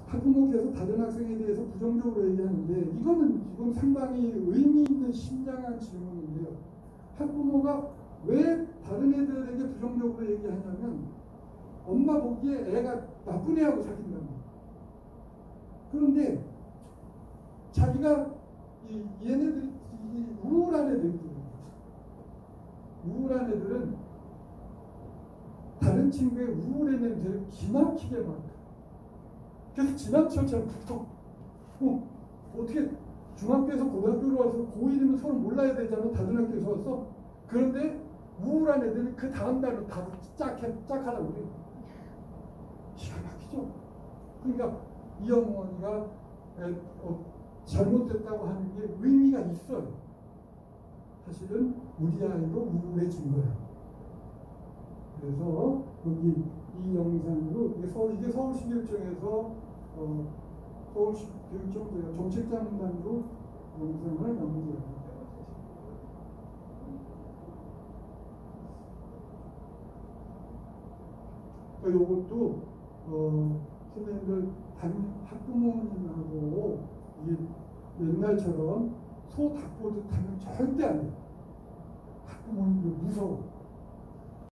학부모께서 다른 학생에 대해서 부정적으로 얘기하는데 이건 상당히 의미 있는 심장한 질문인데요. 학부모가 왜 다른 애들에게 부정적으로 얘기하냐면 엄마 보기에 애가 나쁜 애하고 사귄다는 거예요. 그런데 자기가 얘네들이 우울한 애들이거든요. 우울한 애들은 다른 친구의 우울한 냄새를 기막히게 맡아. 그래서 지나쳐처럼 붙어. 어떻게 중학교에서 고등학교로 와서 고1이면 서로 몰라야 되잖아. 다른 학교에서 왔어. 그런데 우울한 애들은 그 다음 날로 다 짝하라고 그래요. 기가 막히죠. 그러니까 이 어머니가 잘못됐다고 하는 게 의미가 있어요. 사실은 우리 아이도 우울해진 거예요. 그래서 여기 이 영상으로 이게 서울시교육청에서 서울시교육청 정책장관으로 영상을 남겨요. 이것도 선생님들 학부모님하고 이게 옛날처럼 소 닭보듯 하면 절대 안 돼요. 학부모님들 무서워.